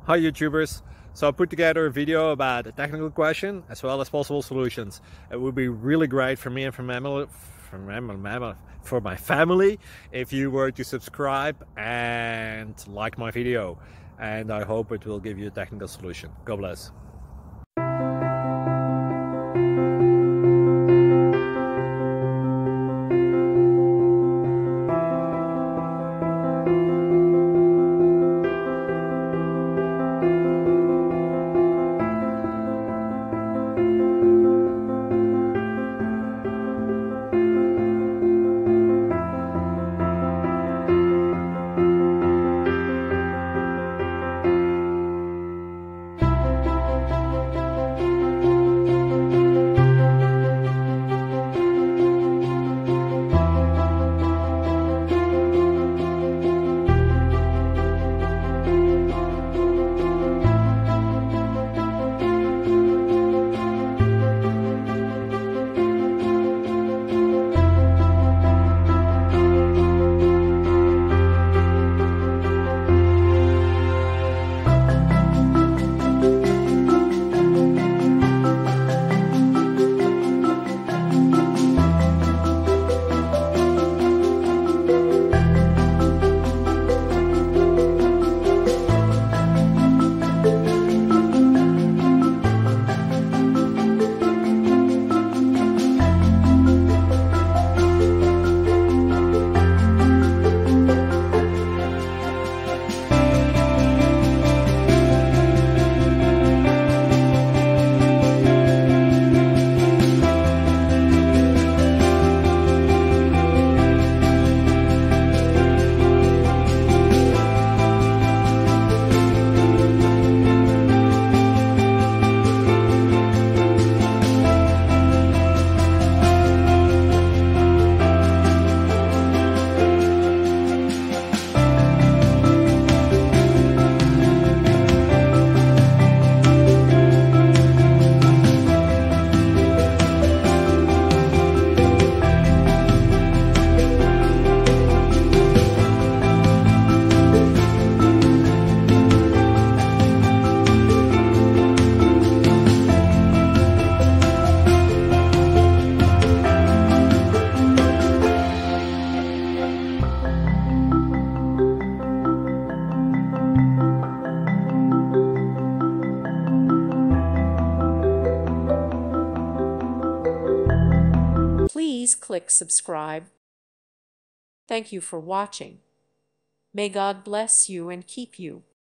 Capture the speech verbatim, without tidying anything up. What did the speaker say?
Hi YouTubers! So I put together a video about a technical question as well as possible solutions. It would be really great for me and for, mammal, for, mammal, for my family if you were to subscribe and like my video. And I hope it will give you a technical solution. God bless. Please click subscribe. Thank you for watching. May God bless you and keep you.